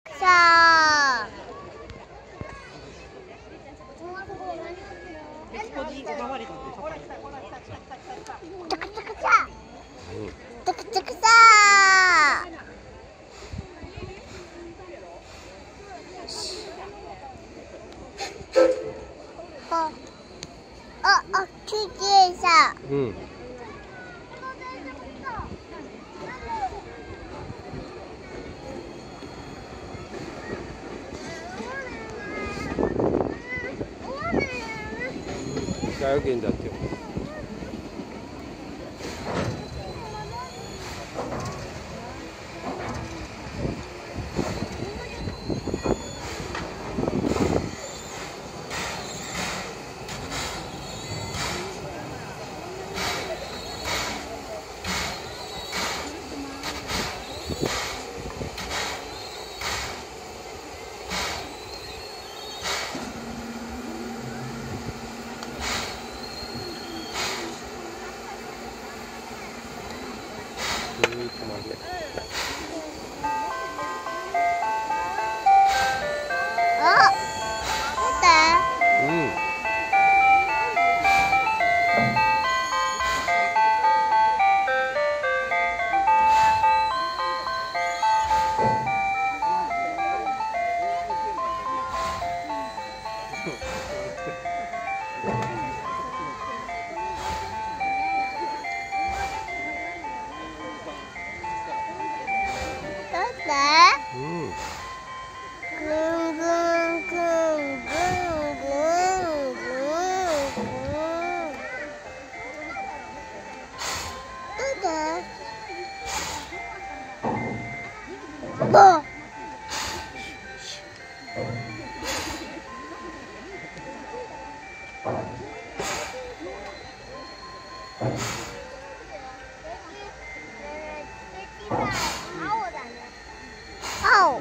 さあ。トクトクさ。トクトクさ。きれいさ。 大学院だって。青。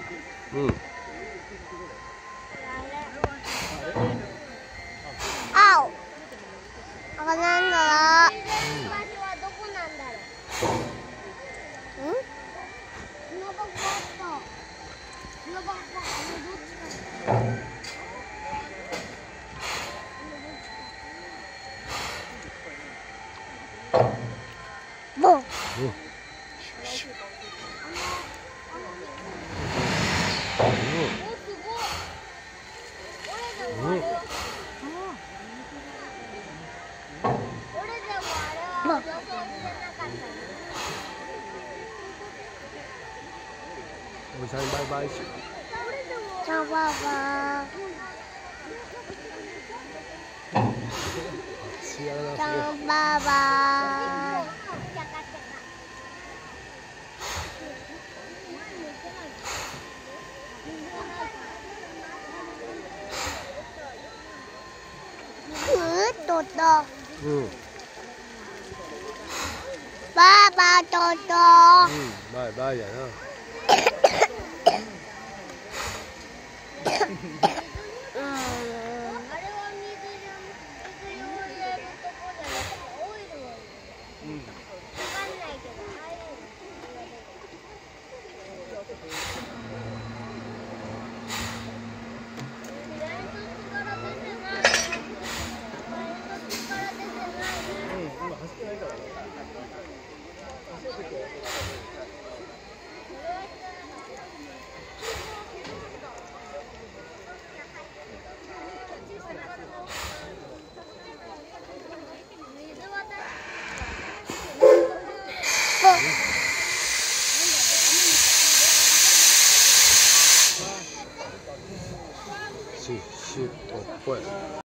青。なんだろう。場所はどこなんだろう。砂場があった。砂場がどっちか。ボン。 おじさんバイバイ。 チャババ。チャババ。とと。バーバーとと。 バイバイやな。シュッとっぽい。